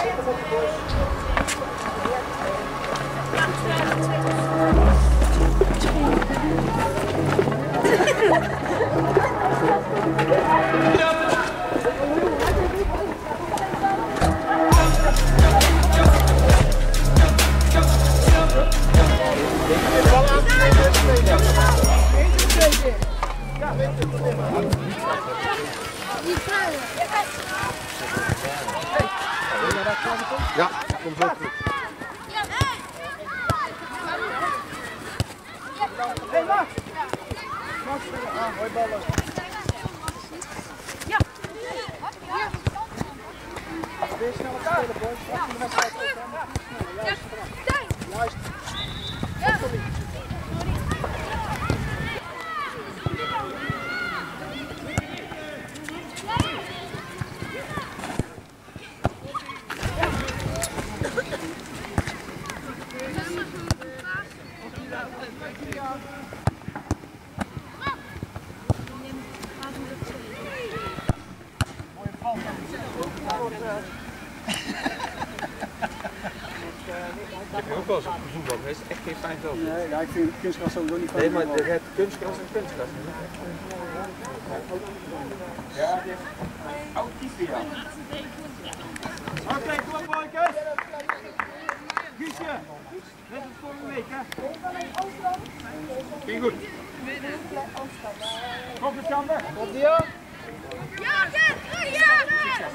Ja, komt zo goed. Hey, Max! Max, mooi ballen. Ja! Weer snel spelen, boys. Wacht de wedstrijd op. Juist. Ik heb ook wel eens op bezoek gehad, het is echt geen fijn veld. Nee, ja, ik vind kunstgras sowieso niet fijn. Nee, maar het kunstgras en kunstgras. Ja, die heeft oud type, ja. Oké, kom op, boykes! Guusje, net als vorige week, hè? Ging goed. Kom eens, Sander. Komt die aan? Ja, ja!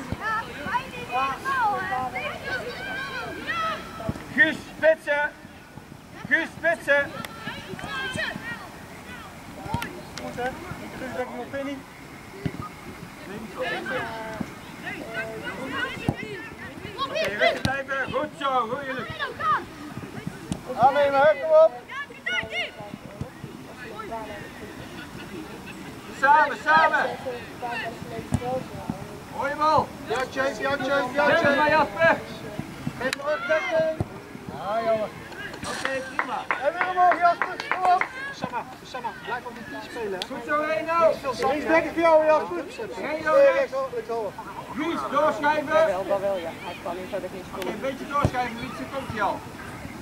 Guus, spitsen! Guus, spitsen! Goed, hè? Ik terug denk ik op Penny. Oké, rustig blijven. Goed zo, goed jullie. Aannemen, hè? Kom op. Samen! Hoor je bal? Ja, Chase, ja, Chase, ja, Zeg Chase. maar, Jasper. Geef me ook dekking. Ja, jongen. Oké, prima. En weer omhoog, Jasper. Kom op. Samma, blijf op die fiets spelen. Goed zo, Reno. Links dekking voor jou, Jasper. Reno, rechts. Guus, doorschuiven. Dat wel, ja. Hij kan niet verder geen Oké, een beetje doorschuiven, Wietse, komt hij al.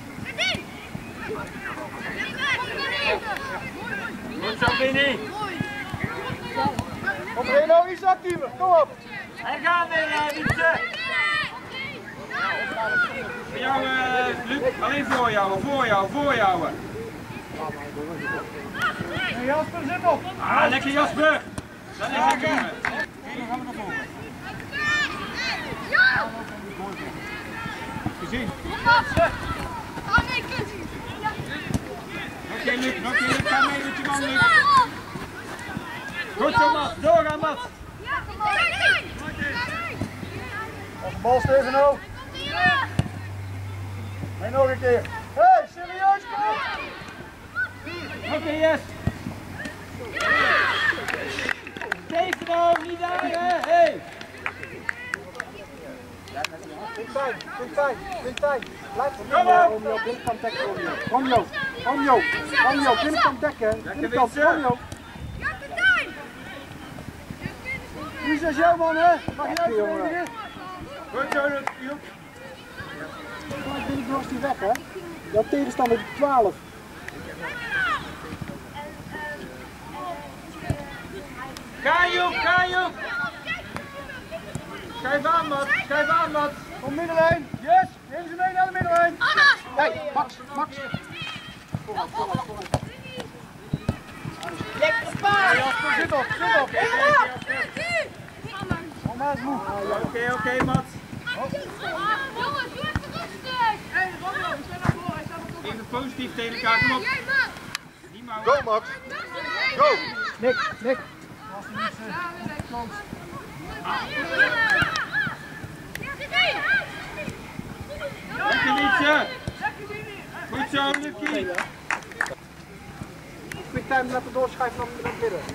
Goed zo, Vinnie. Kom Reno, iets actiever, kom op. En gaan weer, Wietse. Voor jou, Luc, alleen voor jou. Hey, Jasper, zit op. Ah, lekker Jasper. Dat is het, jongen. Reno, gaan we naar voren. Gezien. Nog geen Luc, ga mee met je man, Luc. Goed zo, Mats, doorgaan, Mats. Als de bal Stefano. En nog een keer. Hey, serieus, kom op. Oké, yes. Stefano, niet daar, hè? Hey. Vind tijd. Blijf Kom op. Romeo, binnenkant dekken, Romeo, binnenkant dekken. Binnenkant, Romeo. Wie is jouw man, hè? Mag je uitverdedigen? Goed zo, Joep. Binnenkant is die weg, hè? Jouw tegenstander 12. Ga Joep. Schuif aan, Mats. Kom middenlijn. Yes, neem ze mee naar de middenlijn. Kijk, Max. Lekker paard! Jasper, zit op. Mama is moe. Oké, Mats. Jongens, doe even rustig! Hé, Romeo, ik ben naar voren, hij staat op. Even positief tegen elkaar, kom op. Go, Max. Go. Nick. Lekker Wietse. Goed zo, Lucie. Quick time, laten doorschuiven naar het midden.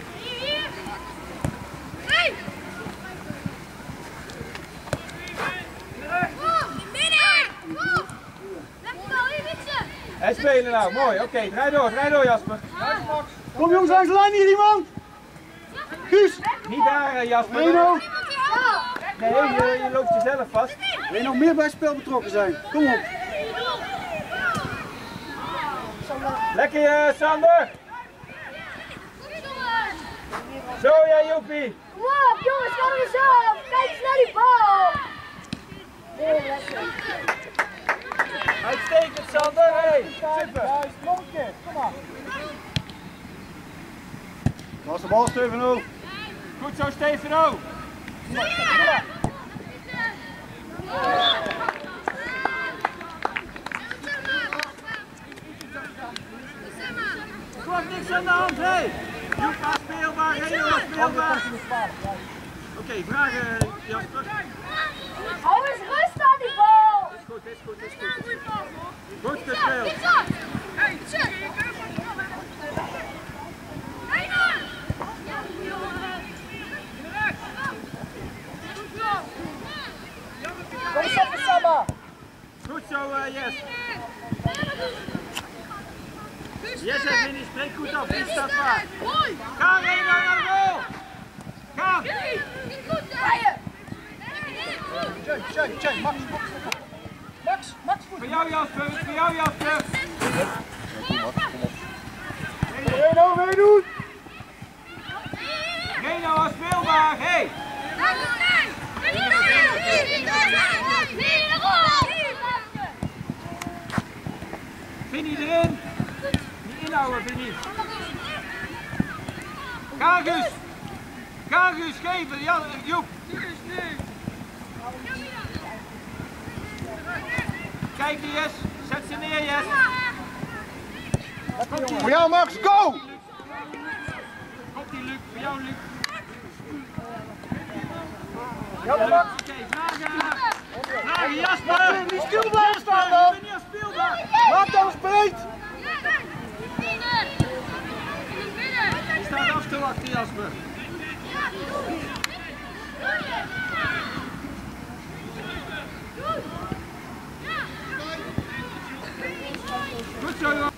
Hij spelen nou, mooi. Oké, draai door Jasper. Kom jongens, langs de lijn hier iemand. Guus. Niet daar Jasper. Reno. Nee, je loopt jezelf vast. Wil je nog meer bij het spel betrokken zijn? Kom op. Lekker Sander! Zo ja Joepie! Kom op jongens, gaan we zo! Kijk eens naar die bal! Uitstekend Sander! Hey, super! Juist, nog een keer. Kom maar. Dat is de bal, Stefano. Goed zo Stefano! Er wordt niks aan de hand, hé! Hey. Joepie speelbaar, Reno speelbaar! Oké, vragen Jasper. Hou eens rust aan die bal! Is goed, is goed, is goed. Goed gespeeld. Kom eens even, Samba. Goed zo, Jes. Jes en Vinnie, spreek goed af. Vinnie staat vaak. Ga Reno naar de goal. Ga. Tjej, Max, goed. Voor jou Jasper, voor jou Jasper. Reno, meedoen. Reno was speelbaar, hé. Hey. Vinnie erin. Niet inhouden, Vinnie. Gargus. Gargus geven, Joep. Kijk Jes, zet ze neer Jes. Voor jou, Max, go! Komt die Luc, voor jou Luc. Ja, Max. Oké, vragen Jasper. Niet stil blijven staan dan. Ik ben niet speelbaar. Maak dan speed. Die staat af te wachten Jasper. Goed zo joh.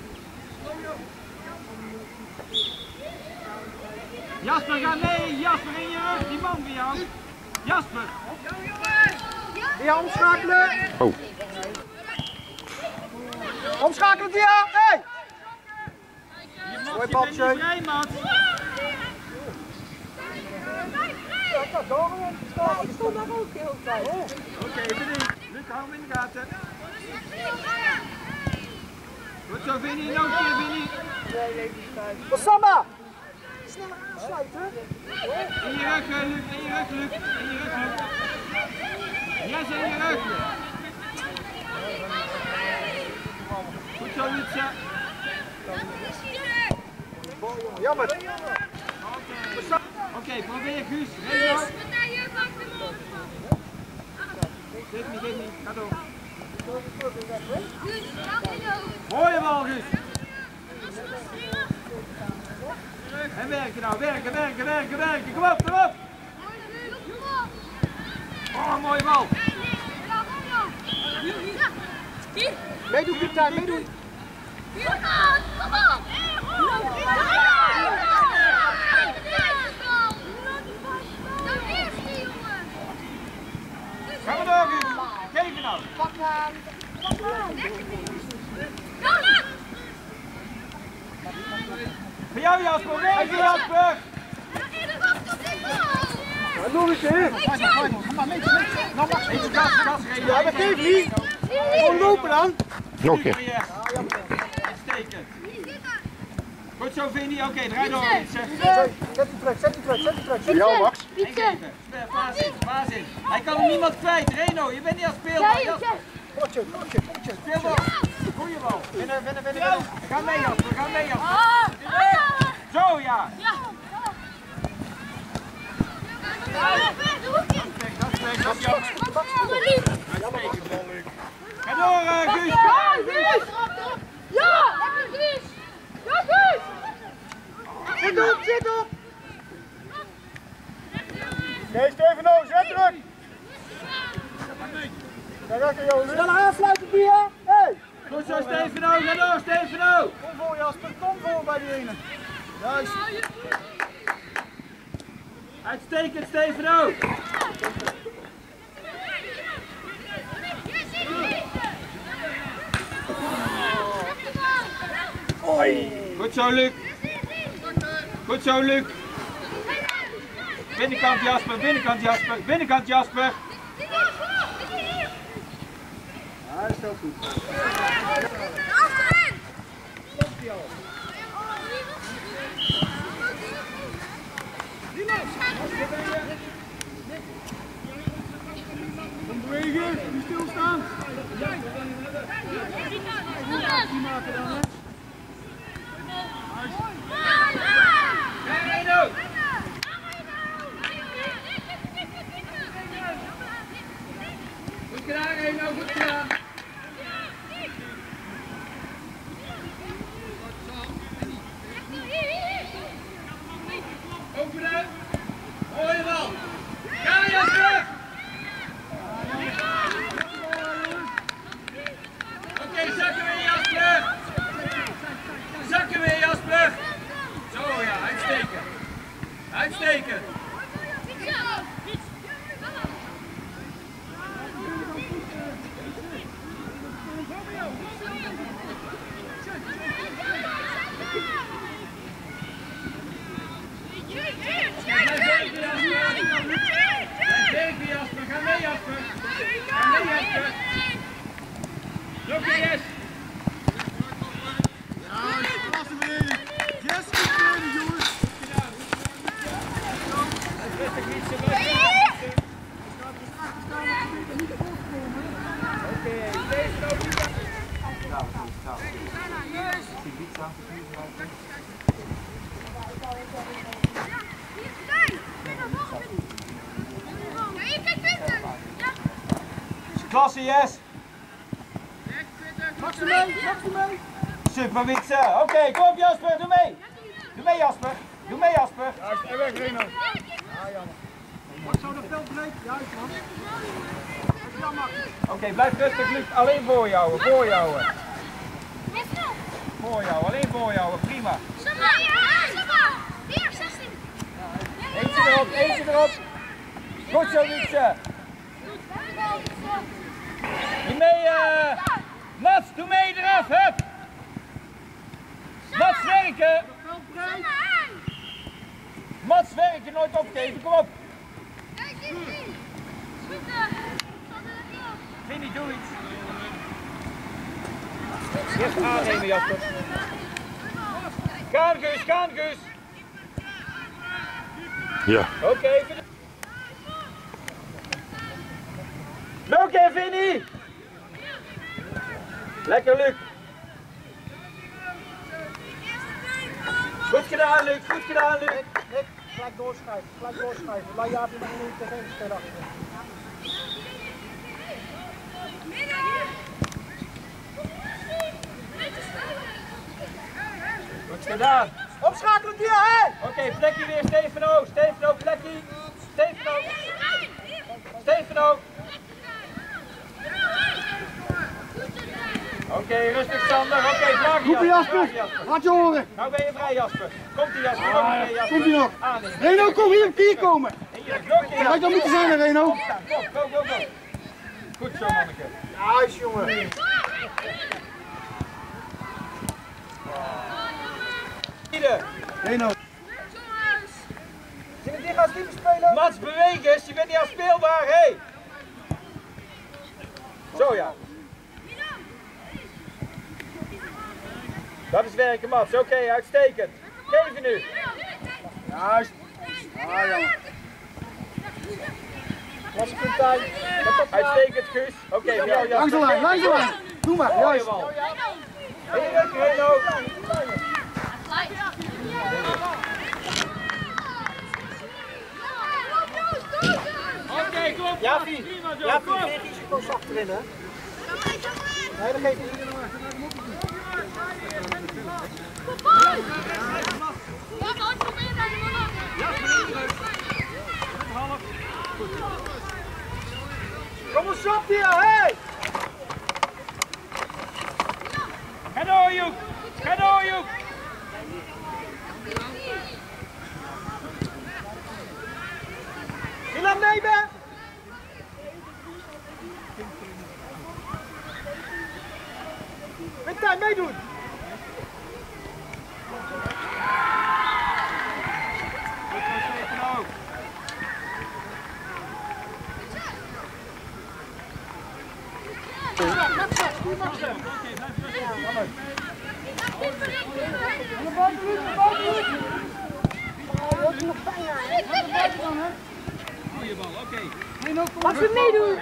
Jasper, ga mee. Jasper in je rug. Die man bij jou. Jasper. Ja, omschakelen. Oh. Omschakelen, Dia. Hey. Je bent niet vrij, man. Ik stond daar ook de hele tijd. Oké, Vinnie. Luc, hou hem in de gaten. Goed zo, Vinnie. Nog een keer, Vinnie. Samba. Sneller aansluiten. In je rug, Luc. In je rug, Luc. In je rug, Luc. Yes, in je rug. Goed zo, Lucia. Jammer. Oké, probeer Guus. Reno. Geef niet. Ga door. Mooie bal, Guus. En werken nou, werken. Kom op. Oh, mooie bal. Meedoen, Pieter, meedoen. Ga maar door, Guus. Geef je nou. Pak aan. Voor jou, Jasper. Werken, Jasper. Doe eens in. Kom maar, mee. Nou, Max. Even gas, Reno. Ja, dat geeft niet. Gewoon lopen dan. Nog een keer. Uitstekend. Goed zo, Vinnie. Oké, draai door. Zet die terug. Voor jou, Max. En geven. Paas in. Hij kan er niemand kwijt. Reno, je bent niet aan het speelbaar. Potje. Speelbal. Goeie bal. Winnen. Ga mee, Jasper. Zo, ja. Dat is jammer. Ga door, Guus. Zit op. Nee, Stefano, zet druk. Snel aansluiten, Pia. Hey. Goed zo, Stefano. Ga door, Stefano. Kom voor, Jasper. Kom voor bij die ene. Juist. Uitstekend, Stefano. zo, Luc. Goed zo, Luc. Binnenkant Jasper, binnenkant Jasper, binnenkant Jasper. Ja, dat is heel goed. Kom bewegen, niet stilstaan. Die maken dan, hè? Reno! Goed gedaan, Reno, goed gedaan. Openen. Mooie bal. Ga Jasper! Oké, zakken weer Jasper! Zakken weer Jasper! Zo ja, uitstekend. Uitstekend. Tegen Jasper, ga mee Jasper! Ga mee Jasper! Nog eens! Ja, klasse beneden. Yes, goed beneden, jongens. Rustig fietsen, Oké, deze ook niet. Klasse, yes! Max er mee, Max er mee. Super Wietse! Oké, kom op Jasper, doe mee! Doe mee Jasper! Doe mee Jasper! Juist, en weg Reno. Ja, jammer. Max zou dat veld breed. Juist, man. Jammer. Oké, blijf rustig, Luc. Alleen voorjouwen, voorjouwen. Voorjouwen, alleen voorjouwen, prima. Eentje erop, eentje erop. Goed zo, Wietse. Doe mee, Mats, doe mee eraf, hup. Mats werken. Mats werken, nooit opgeven, kom op. Vinnie, doe iets. Eerst aannemen, Jasper. Gaan, Guus, gaan, Guus. Ja. Oké. Nog een, Vinnie. Lekker, Luc. Goed gedaan, Luc. Goed gedaan, Luc. Nick, gelijk doorschuiven. Gelijk doorschuiven. Laat Jaapie nog een tegen spelen achter. Goed gedaan. Opschakelen, Dia, hè! Oké, Vlekkie weer, Stefano. Stefano, Vlekkie. Stefano. Stefano. Oké, rustig Sander. Oké, vraag Roepen Jasper. Laat je horen. Nou ben je vrij Jasper. Komt-ie Jasper. Kom-ie Jasper. Komt ie nog. Aannemen. Reno, kom hier, hier komen. Hier, nog een keer. Ga je dan moeten zijn, hè, Reno? Kom, go, go, go. Goed zo, manneke. Juist, jongen. Reno. Zie je gaan diepe spelen? Mats, beweeg eens. Je bent niet afspeelbaar, hé. Hey. Zo ja. Dat is werken, Mats. Oké, uitstekend. Geef je nu. Juist. Ah, jammer. Was een goed tijd. Uitstekend, Guus. Oké, voor jou, Jasper. Langs de lijn, langs de lijn. Doe maar, Mooie juist. bal. Heerlijk, Reno. Oké, kom op. Jaapie, geen risico's achterin, hè? Nee, dat geeft niet. Kom eens op hier, hé! Ga door, Joek! Ga door, Joek! Ilan nemen! Met tijd meedoen! Goeie bal, oké. Mag ze meedoen?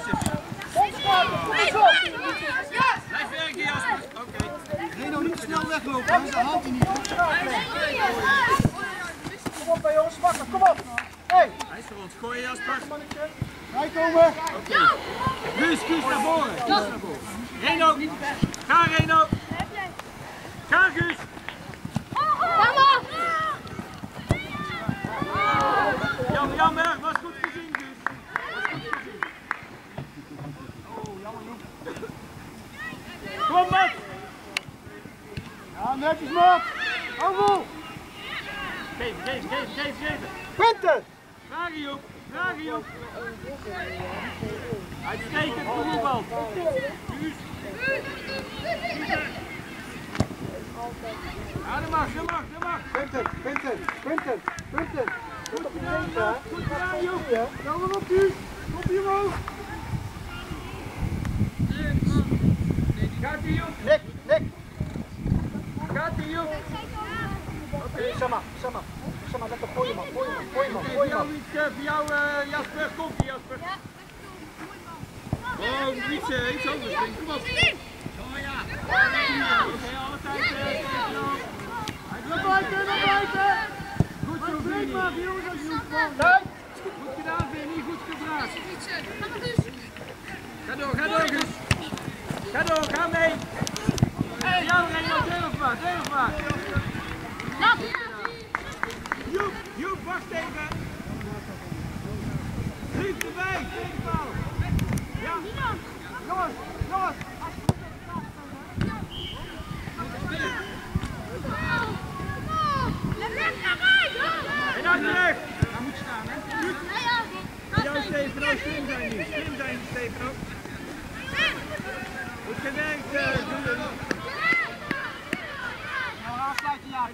Blijf werken, Jasper. Oké. Reno, niet snel weglopen, hè? Dan haalt hij niet. Kom op, hè, jongens, wakker, kom op. Hey. Hij is voor ons. Gooi Jasper. Rijkomen. Guus naar voren. Guus naar voren. Reno. Ga Reno. Ga Guus. Jammer, was goed gezien Guus. Kom op, Mat. Ja, netjes, Mat. Hou vol. Geven. Quinten. Vragen Joep. Uitstekend voetbal. Guus. Ja, dat mag. Quinten. Goed op je negen, hè? Goed gedaan, Joep. Ja, maar op Guus. Op je omhoog. Gaat die Joep. Nick. Gaat die Joep. Oké, Sama, lekker gooi man. Voor jou Jasper, komt die Jasper. Oh, iets anders. Kom op. Oh ja. Oké, alle tijd. Naar buiten. Goed zo, Vinnie. Kijk. Goed gedaan, Vinnie. Goed gebracht. Ga door, Guus. Ga mee. Jou, Reno, durf maar. Joep, wacht even. Lief erbij, tegenbal. Ja. Jongens. En dan terug. Daar moet staan, hè. Jou, Stefano. Slim zijn nu, Stefano. Goed gewerkt, Guus. Nou, afsluiten, ja.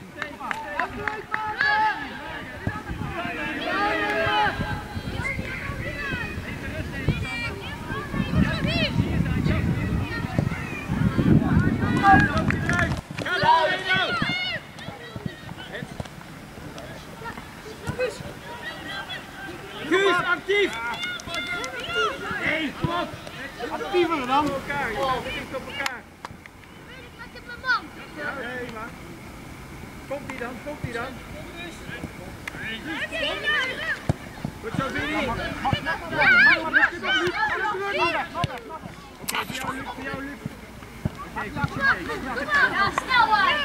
Guus, actief! Nee, kom op! Actiever dan. Op elkaar, je zit op elkaar. Ja, nee, maar. Komt die dan? Goed zo, Vinnie. Oké, voor jou, Luc. Oké, goed zo mee. Ja, snel maar!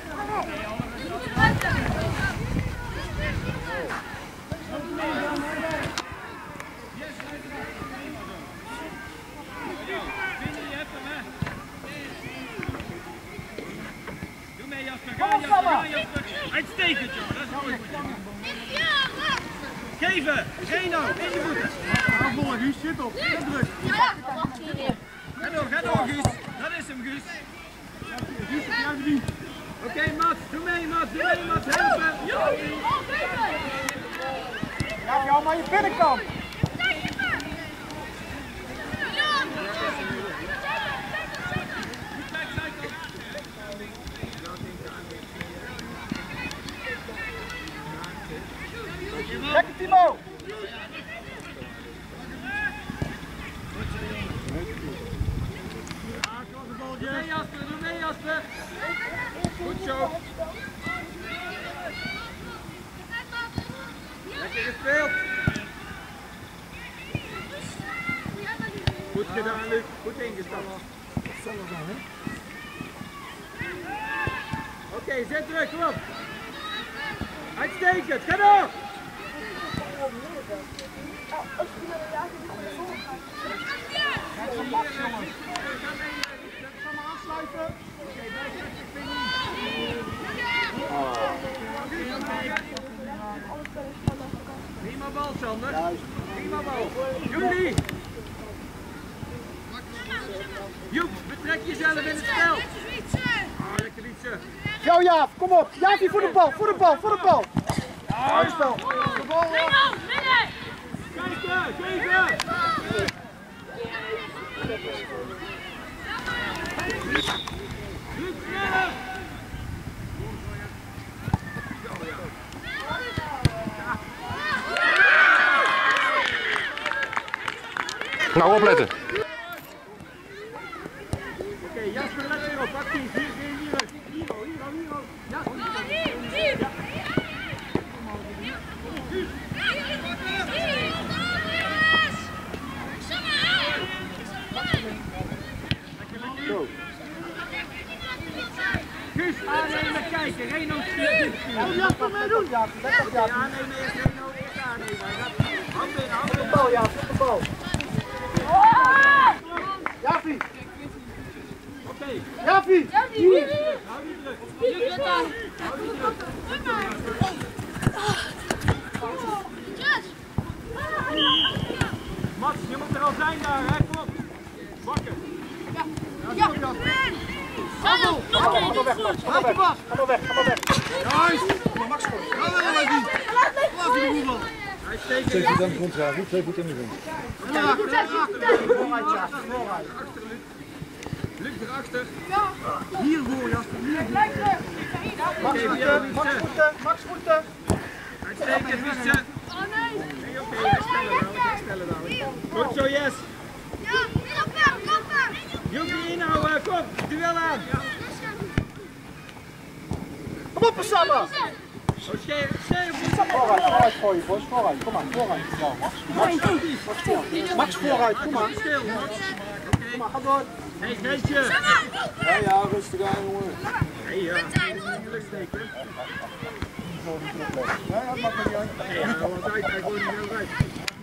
Doe mee, Jasper. Ga, Jasper. Uitstekend, jongen. Dat is mooi. Geven. Reno, in de voeten. Hou vol, Guus, zit op. Zet druk. Ga door, Guus. Dat is hem, Guus. Guus, heb jij verdiend. Oké, Mats. Doe mee, Mats. Helpen. Ja, maar je binnenkant. Lekker, Timo. Doe mee, Jasper. Goed zo. Lekker gespeeld. Goed gedaan, Luc. Goed ingestapt. Oké, zet terug, kom op. Uitstekend, ga door. Afsluiten. Prima bal, Sander. Prima bal. Joepie. Joep, betrek jezelf in het spel. Lekker Wietse. Jou, Jaap, kom op. Jaapie, voor de bal. Uitspel. De bal. Kijken, geven. Nou, opletten. Oké, Jasper, let weer op. Actief. Hier. Hiro. Jasper. Zo. Guus, aannemen, kijken. Reno stuurt. Moet Jasper meedoen? Ja, lekker Jasper. Aannemen eerst Reno, eerst aannemen. Hand binnen. De bal, ja, op de bal. Jaffie. Oké. Jaffie. Hou die druk. Mats, je moet er al zijn daar, hè? Kom op. Bakken. Ja. Ga maar weg, Max. Ga maar weg. Juist. Max, ga wel even. Laat die de boel. Hij steekt. 2 voet aan de grond graag, 2 voet in de grond. Luc erachter. Hiervoor, Jasper. Max voeten. Uitstekend, Wietse. Nee, oké, herstellen wel. Goed zo, Yes. Joepie inhouden, kom, duel aan. Kom op, Saba. Vooruit voor je, boys. Vooruit. Kom maar, vooruit. Ja, Max vooruit, kom maar. Stil, Max. Kom maar, ga door. Hé, Greetje. Ja, rustig aan, jongen. Hé, ja. Moeilijk steken. Ja, dat maakt niet uit. Ja, want hij gooit niet heel uit.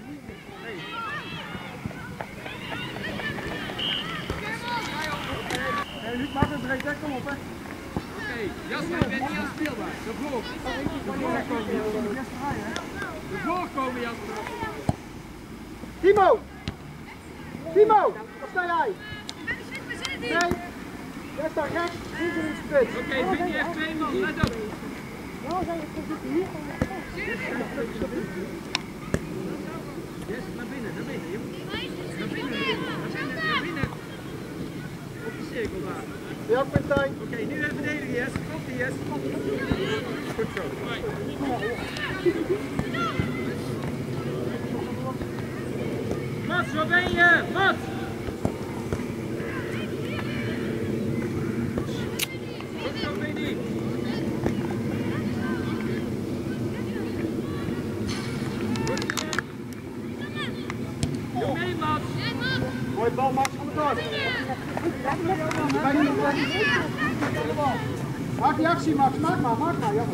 Hé, Luc, maak een breed, kom op, hè. Oké, Jasper, je bent niet aanspeelbaar. De voorkomen, Jasper. Timo, waar sta jij? Nee, jij staat rechts, hier in de spits. Oké, Vinnie heeft 2 man, let op. Yes, naar binnen. Naar binnen. Op de cirkel daar. Ja, Quintijn. Oké, nu even verdedigen, Yes. Komt die, Yes. Goed zo. Mats, waar ben je? Mats! Goed zo, Vinnie. Doe mee, Mats. Mooi bal, Max, kom maar door. Maak die actie, Max. Maak maar, jammer.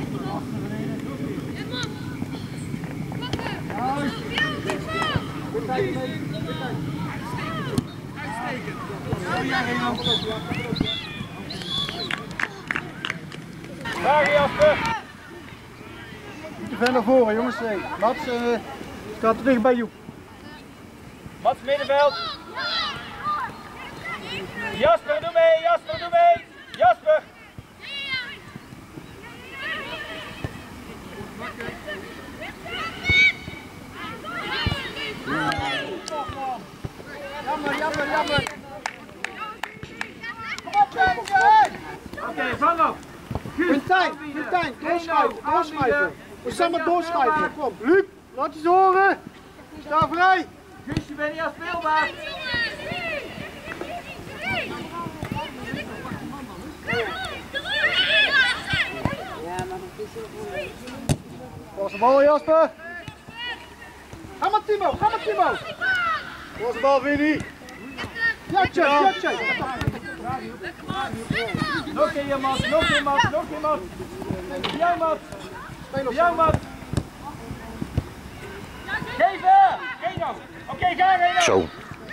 Uitstekend. Daar, Jasper. Niet te ver naar voren, jongens. Mats staat er dicht bij Joep. Mats middenveld. Jasper, doe mee. Jasper. Jammer. Kom op, Quintijn. Oké, vang op. Quintijn, doorschuiven. We zijn maar doorschuiven. Kom, Luc, laat eens horen. Sta vrij. Guus, je bent niet afspeelbaar. Pas de bal, Jasper. Ga maar, Timo. Pas de bal, Vinnie. Jatje. Nog een keer, Mats. Jou, Mats. Geef hem. Oké, ga Reno. Zo.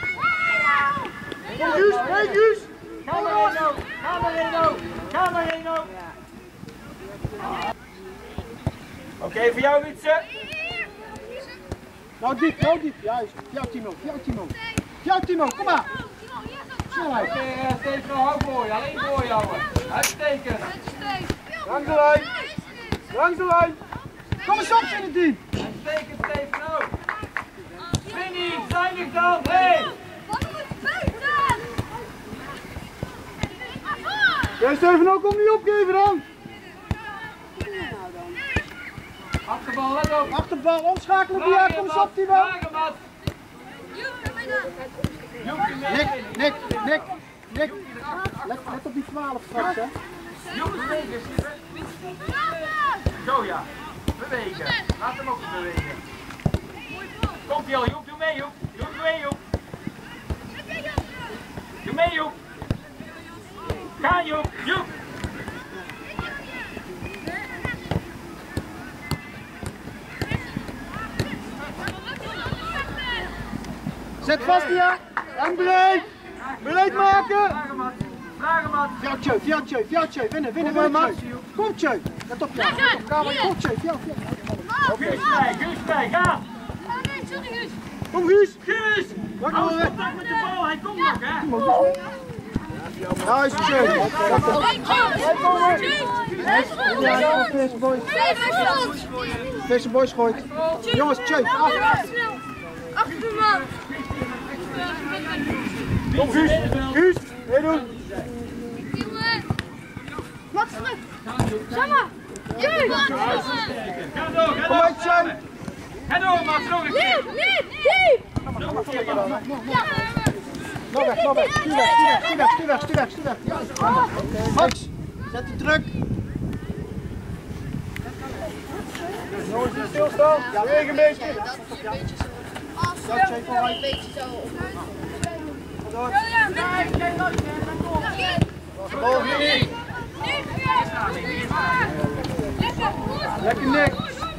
Hey, Guus. Ga maar, Reno. Oké, voor jou, Wietse. Nou diep, juist. Jouw Timo, kom maar. Snelheid. Oké, Steven, hou voor je. Alleen voor jou. Uitstekend. Langs de lijn. Kom eens op in het team. Uitstekend, Steven, ook. Vinnie, zuinig dan. Hey. Jij Steven ook, kom niet opgeven dan. Achterbal, let op. Achterbal, omschakelen via, kom eens op Timo. Nick. Let op die 12 straks, hè. Joep, bewegen, Steven. Zo ja, bewegen. Laat hem ook bewegen. Komt hij al, Joep, doe mee, Joep. Doe mee, Joep. Doe mee, Joep. Ga, Joep. Joep. Zet vast hier. En breed. Breed maken. Vraag hem aan. Fjatje. Winnen. Kom, Tjeu. Let op, ja. Kom, Tjeu. Guus bij, ga. Kom, Guus. Hou contact met de bal, hij komt nog, hè. Daar is Tjeu. Deze boys gooit. Jongens, Tjeu. Achterman. Kom, Guus. Meedoen. Wat terug. Samma. Juist. Ga door. Kom uit, Tjeu. Ga door, Mats, nog een keer. Niet. Nou weg. Stuur weg. Max, zet die druk. Jongens, niet stilstaan. Bewegen een beetje. Een beetje zo. Lekker Nick.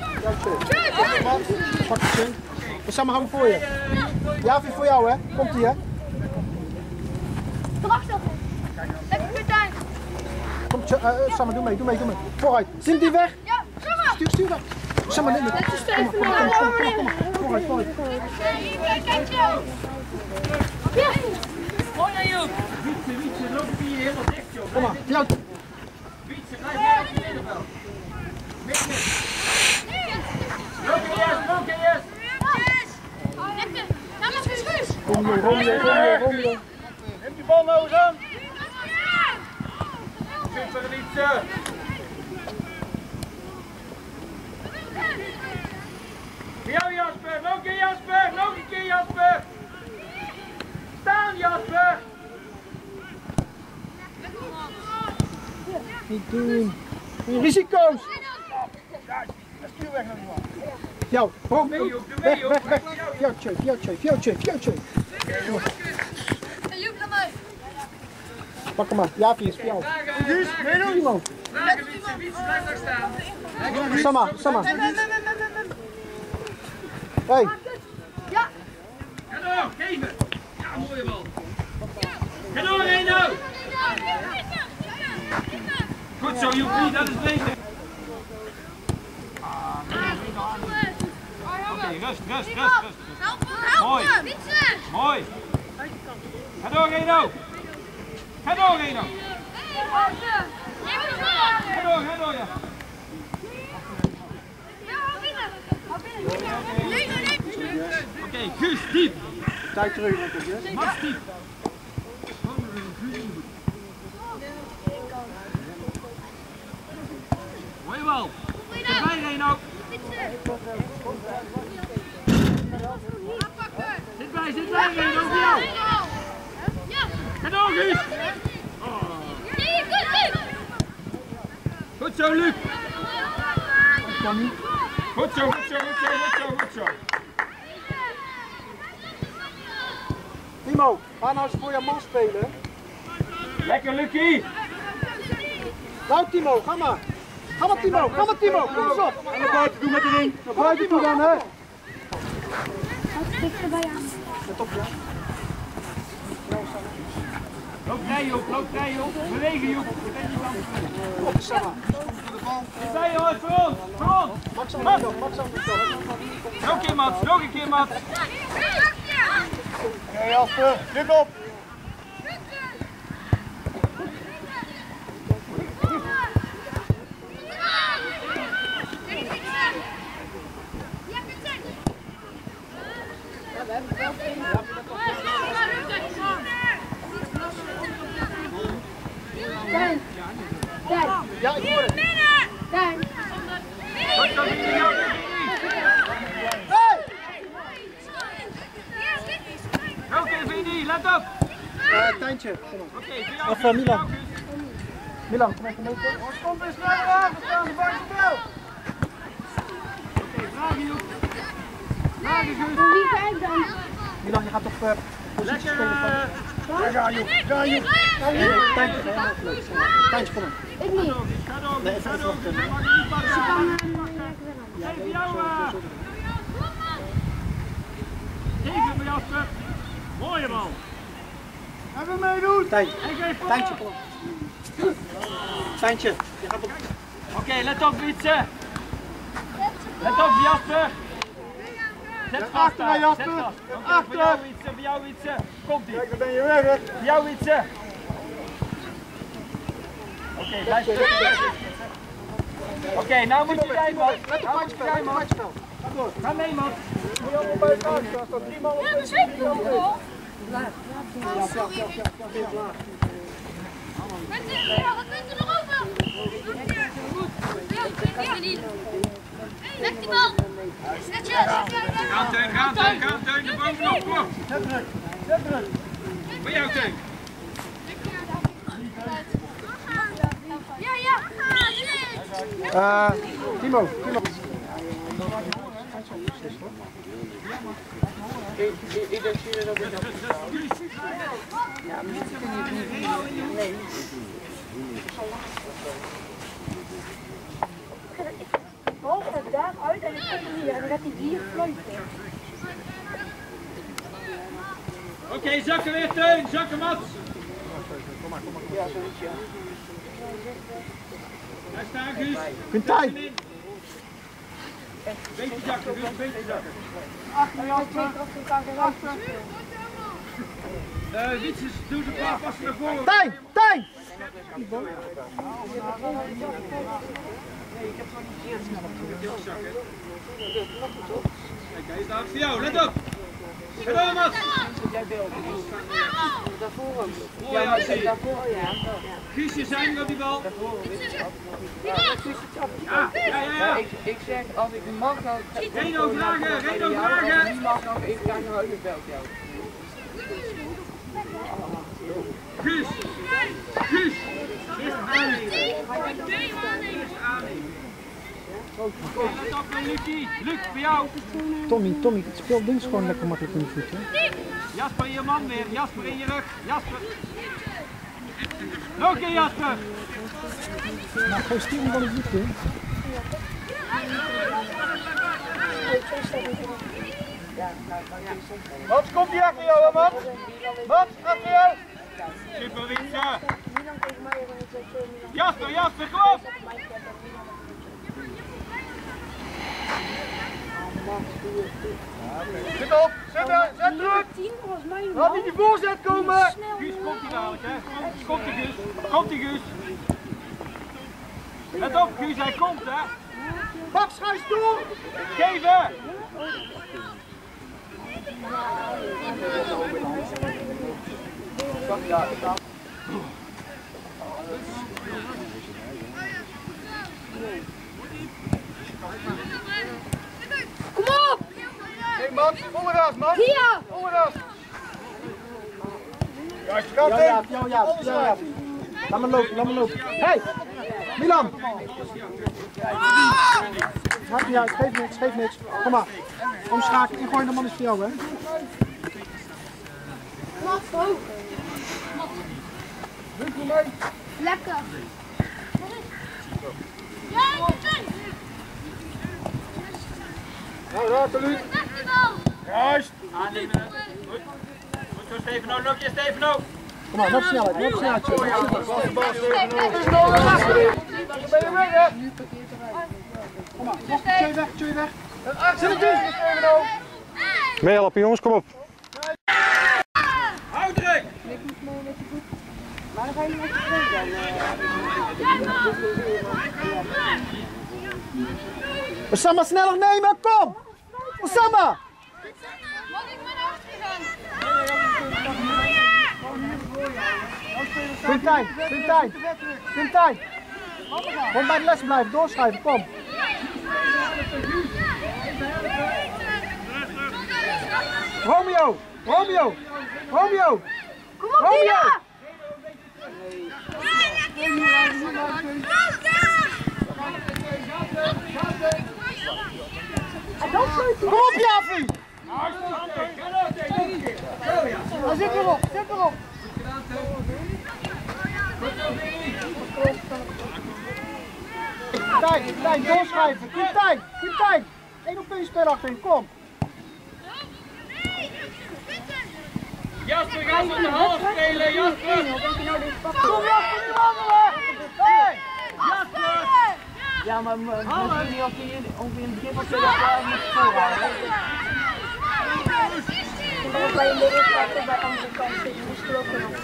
Pak het zin. Samen gaan we voor je. Javi voor jou, hè? Komt ie, hè? Erachter. Lekker Martijn. Kom, Samen, doe mee. Vooruit. Zint die weg? Ja, Samma. Stuur weg. Samen, neem het. Kom maar. Vooruit. Kijk jou. Ja. Mooi aan Joep. Wietse, loop hier helemaal dicht, joh. Kom maar. Jou. Wietse, blijf jij op het middenveld. Loop eerst. Lekker. Ga maar verschuis. Romeo. Neem die bal nou eens aan. Super, Wietse. Voor jou, Jasper. Nog een keer, Jasper. Staan, Jasper. Niet doen. Risico's. Stuur weg naar die man. Jou. Weg. Fjatje. Joep naar mij. Pak hem maar. Javi is voor jou. Guus, meedoen iemand. Wietse, blijf daar staan. Samma. Hey. Ja. Ga door, geven. Ja, mooie bal. Ga door, Reno. Goed zo, Joepie, dat is beter. Oké, rust. Mooi. Mooi. Ga door, Reno. Ga door, ja. Oké, Guus, diep. Tijd terug. Max, diep. Mooi wel. Erbij, Reno. Zit bij, Reno, voor jou. Ga door, Guus. Goed zo, Luc. Goed zo. Timo, ga nou eens voor je man spelen. Lekker, Lucie. Nou Timo, ga maar. Timo, kom eens op. En naar buiten toe met de ring. Naar buiten toe dan, hè. Let op, ja. Loop vrij, Joep. Bewegen, Joep. Op, Samma. Zij, jongens, voor ons. Max aan de kant. Nog een keer, Mats. Ja, Jasper, druk op. Ja, ik hoor het. let op! Tijntje. Oké, Of Milan. Milan, kom even mee. Kom eens naar de wagen staan, de buiten bel. Oké, vragen Joep. Vragen Guus. Wie kijk dan? Milan, je gaat op positie Lekker! spelen. Ja, Joep. Ja, Joep. Tijntje, helemaal leuk. Tijntje, kom maar. Ik niet. Ga door, Nee, ga even door. wachten. Mag je niet pakken. Geef jou! Geef hem Jasper. Mooie bal. Even meedoen. Tijntje. En geef voor. Tijntje, kom op. Tijntje, je gaat op. Oké, let op Wietse. Let op Jasper. Zet vast Achter, daar. Jasper. Zet vast. Oké, Achter. voor jou Wietse, voor jou Wietse. Komt ie. Kijk, dan ben je weg, hè. Voor jou Wietse. Oké, blijf stuk. Oké, nou moet jij man. Nou moet jij man. Ga mee man. Moet je allemaal bij elkaar staan. Er staan 3 man op. Ja, dat is ik toch wel. Met die er nog over. Ja, niet. Leg die bal. Netjes. Gaan Teun, gaan Teun, gaan Teun. De bovenop, kom. Zet druk. Zet druk. Voor jou Teun. Ja. Timo. Ik denk jullie dat ik dat... Bal gaat daaruit en ik kom hier en dan gaat hij hier fluiten. Oké, zakken weer Teun, zakken Mats. Ja, zoiets, ja. Daar staan Guus. Quintijn. Beetje zakken, Guus, beetje zakken. Wietses, doe de paar passen naar voren. Tijn. Tijn. Kijk, hij is daar voor jou, let op. Ga door, Mats. Daarvoor ook. Mooi, ja, zie je. Daarvoor, ja. Guusje, zijn we op die bal? Ja, Ja. ik zeg, als ik mag dan... Reno vragen, Reno vragen. Die mag dan even kijken naar het belt jou. Guus. Guus. Eerst aannemen. Eerst aannemen. Let op, Lucie. Luc, voor jou. Tommy, het speelt links gewoon lekker makkelijk in je voet, hè? Jasper in je man weer. Jasper in je rug. Jasper. Nog een keer Jasper. Nou, gewoon stuur hem dan het voet in. Mats, komt hij achter jou, hè, Mats? Mats, achter jou! Super Wietse. Jasper, kom op. Zit op, zet druk! Laat niet die voorzet komen! Guus, komt hij dadelijk, hè? Komt die Guus. Let op, Guus, hij komt, hè? Max, ga eens door! Geven! Kom op! Hey Max, onderas, Max! Hier! Onderas! Juist, gaat in! Ja. Laat me lopen. Hey! Milan! Maakt niet uit, geef niks. Kom maar. Omschakelen, ingooi de man is voor jou, hè? Lekker! Nou, raad Luc. Juist! Aannemen. Goed zo, Stefano. Loop je, Stefano. Kom maar, nog snelheid. Ben je weg, hè? Kom maar, nog twee weg. Zit het in, Stefano? Mee helpen, jongens, kom op. Hou druk. Maar dan ga je met je vriend dan. Osama, sneller nemen, kom! Osama! Mag ik met afgegaan? Quintijn! Kom bij de les blijven, doorschuiven, kom! Romeo! Romeo! Romeo! Kom op, Tia! Kom op, Jaffie! Zit erop, zit erop! Tijn, doorschrijven. Goed Tijn. 1 op 1 spel achterin, kom. Jasper, ga van de half spelen, Jasper! Kom Jasper, die wandelen! Hey! Jasper! Ja, maar we weten niet of hij in het begin van 2 jaar moet voorhouden. Ik ben in de eerste bij andere kant zitten, moest er ook nog.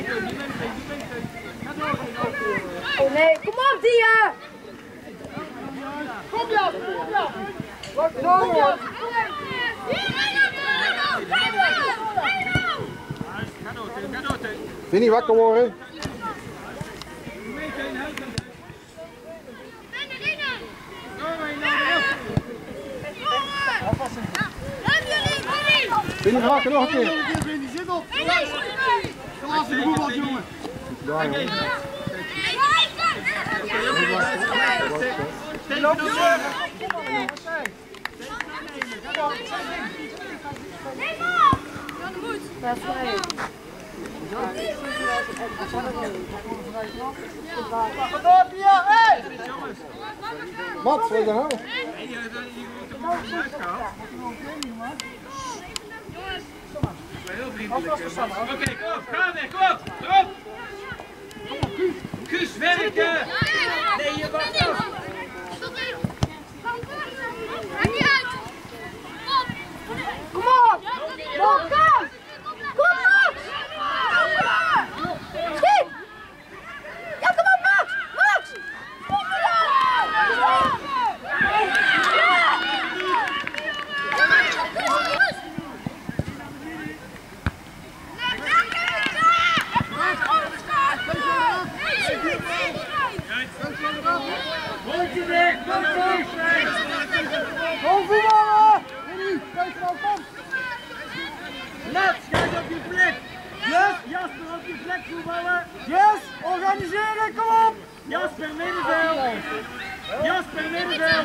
Oh nee, kom op Dia! Kom Jasper, kom Jasper! Kom Jasper! Vind je niet wakker worden? Vind je wakker nog een keer? Zit op! De laatste voetbal, jongen! Dat is vrij. Mats, wat is er nou? Oké, kom op, ga weg, kom op, erop! Guus, werken! Nee, je wacht af! Kom op! Kom op! Kom op! Schiet! Ja, kom op, Max! Max! Kom op! Mondje weg, mondje weg! Kom voetballen! Kijk nou, kom! Mats, kijk op je plek! Yes! Jasper op je plek voetballen! Yes! Organiseren, kom op! Jasper middenveld! Jasper middenveld!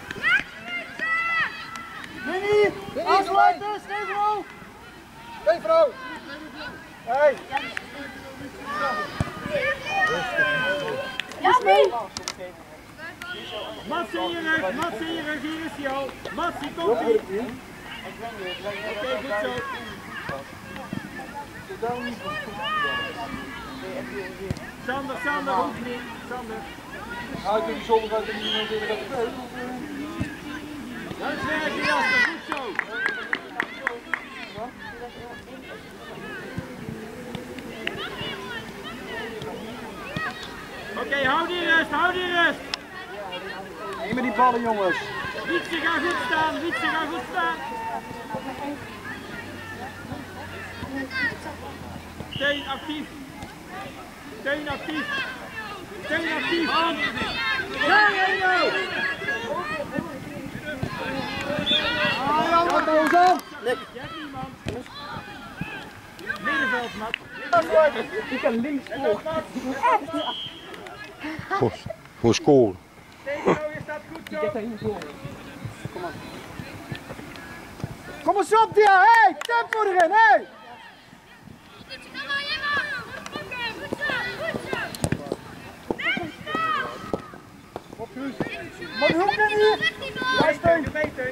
Winnie! Afsluiten, Stefano! Stefano! Hey! Jasmine! Mats in je rug, Mats in je rug, hier is hij al! Mats, hier komt hij! Oké, goed zo! Sander, hoeft niet! Sander! Uit die zon, uit die niemand in de Dat is werken, Jasper, goed zo! Oké, hou die rust, hou die rust! Neem maar die ballen, jongens! Wietse gaat goed staan, Wietse gaat goed staan! Teun actief! Teun actief! Teun actief! Ja, Reno! Gaat nou eens aan! Je hebt niemand! Middenveld, Mats! Ik kan links voor. Voor scoren. Stefano, je staat goed zo! Kom eens op, Dia! Hey! Tempo erin, hey! Op, Guus! Maar hoe kan hier? Beter, beter!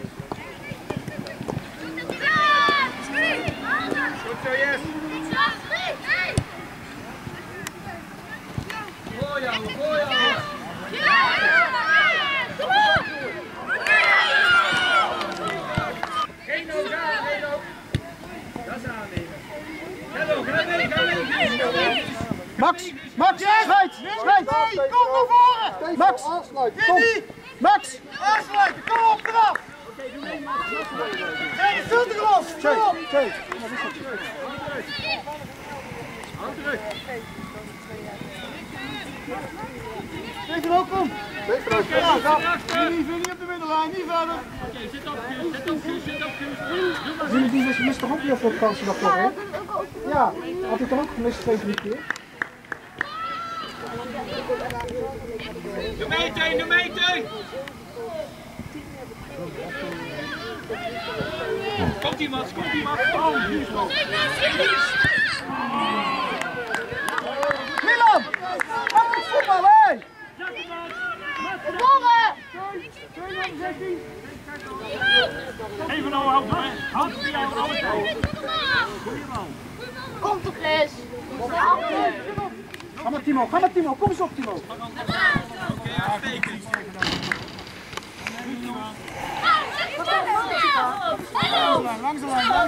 Goed zo, yes! Gooi jou, gooi jou! Geen nood aan, geen nood! Dat is aannemen! Ga mee! Max! Schijt! Kom naar voren! Max! Kom! Max! Aansluiten! Kom op, eraf! Oké, doe mee, Max! Hey, zult er los! Kom op! Hand terug! Steven, welkom! Steven, niet op de middenlijn, niet verder! Oké, zit op Guus. Jullie die mist toch ook heel veel kansen daarvoor, hè? Ja, had ik dan ook gemist 2-3 keer. Doe mee, Teun! Komt iemand! Oh, Guus nog! Milan! Wat is voetbal, hé! Even nou houden, hè! Houd voor jou alle tijd! Kom toch eens! Ga maar Timo, kom eens op Timo! Oké, uitstekend! Langs de lijn!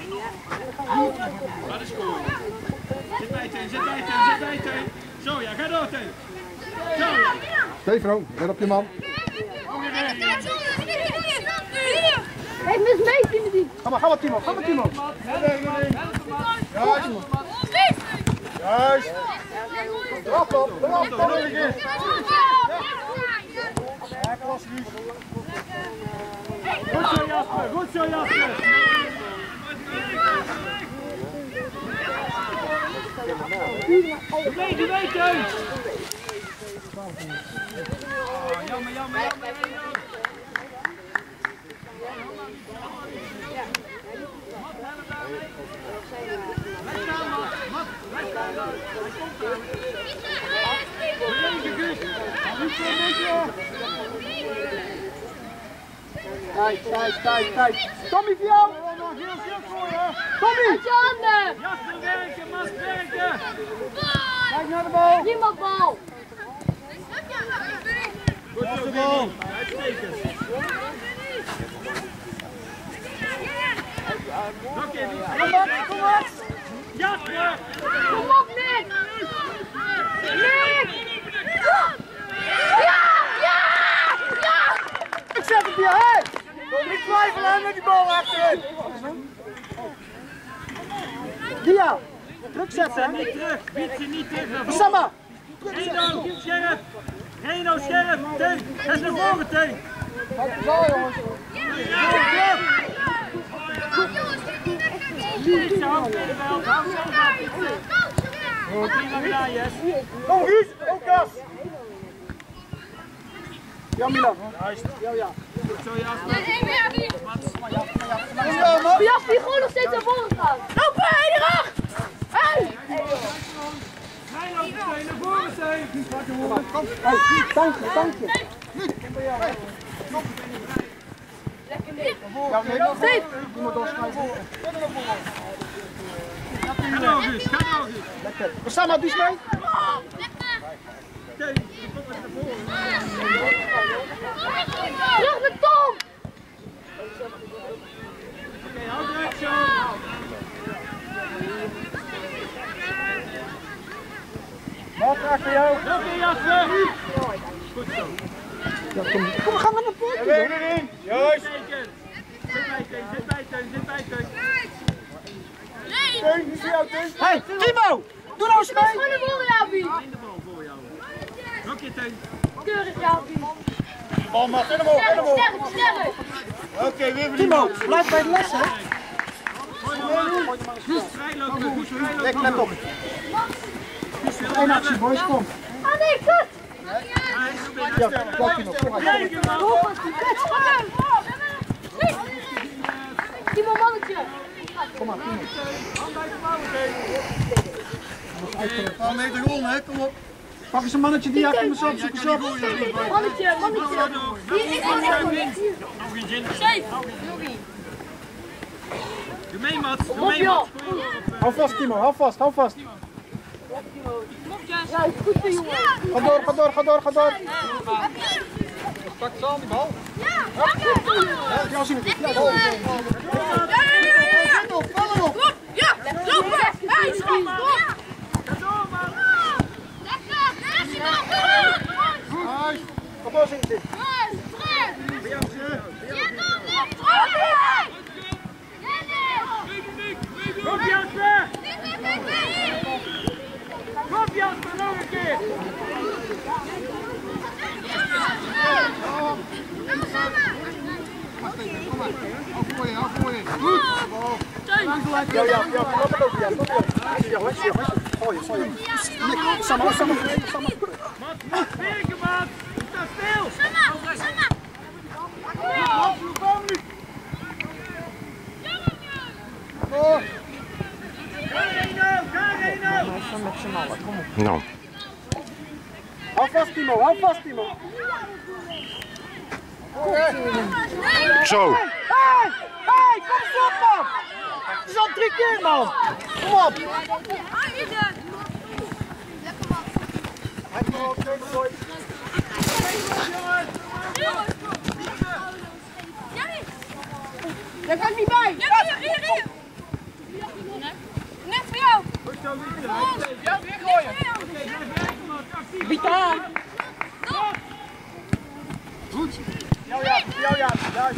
Dat is goed! Zit bij Teun! Zo ja, ga door Teun! Zo ja! Stefano, let op je man! Hey, mis mee, Timothy! Ga maar Timo! Juist! Draf op! Goed zo Jasper! Doe mee Teun! Jammer! Kijk! Tommy voor jou! Tommy! Uit je handen! Jasper werken, Mas werken! Kijk naar de bal! Niemand bal! Goed zo, Billy! Uitstekend! Oké, Kom op! Jasper! Kom op, Nick! Nick! Ja! Ik zet het hier, hé! Niet twijfelen met die bal achterin! Dia! Druk zetten, Niet terug, bied ze niet terug naar voren! Samma! Reno, scherp! Teun, ga naar voren, Teun! Zo jongens! Kom Guus! Ook gas! Ja Milan! Ja. Goed zo, Jasper! Jas die gewoon nog steeds naar voren gaat! Lopen, hé, erachter! Hé! Reno, Teun, naar voren, Teun! Dankje! Ja, nee, je moet doorschrijven. Ga door, Guus! Lekker. Samma, die is mee. Teun, kom eens naar voren! Terug met Tom! Oké, hou druk zo! Bal graag voor jou. Oké, Jasper! Goed zo! Kom, we gaan naar de poort. Erin! Juist! Zit bij Teun! Teun, die is voor jou, Teun. Hey, Timo! Doe nou eens mee. Voor de bal, Jaapie! In de bal voor jou! Oké, Teun! Keurig, Jaapie! Bal maar, helemaal. Sterk! Oké, weer Timo, blijf bij de les, hè. Goed vrijlopen! Let op. Eén actie, boys, kom. Ah nee, kut! Ja, blijf Timo, kom maar. Timo, mannetje! Kom maar, Timo. Een meter gewonnen, hè? Kom op. Pak eens een mannetje die kom eens op, zoek eens op. Mannetje! Doe mee, Mats! Op joh! Hou vast, Timo, hou vast. Ja, is goed voor jongen! Ga door. Pak ze aan die bal. Ja, zie het. Ja, lopen! Hij is goed! Kom door, zitten. Kom Jasper! Kom Jasper, nog een keer! langs de lijn. Ja, kom op ook, ja. Gooi je. Samen. Werken, man! Sta stil! Nou. Hou vast, Timo. Zo. Hey, kom eens op, man! Het is al 3 keer, man! Kom op! Daar kan ik niet bij! Hier! Net voor jou! Ja, weer gooien! Vita! Goed! Ja, juist.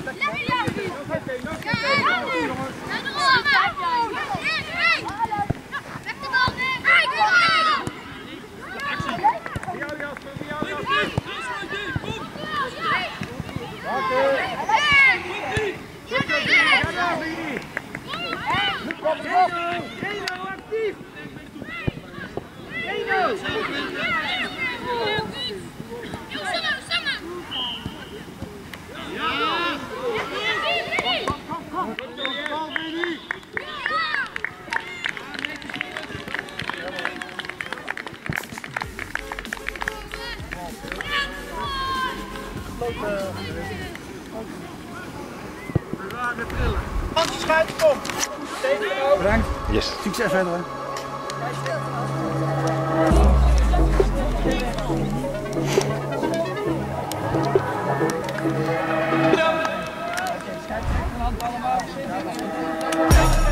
Handjeschuit, kom! Bedankt. Yes. Succes verder. Allemaal.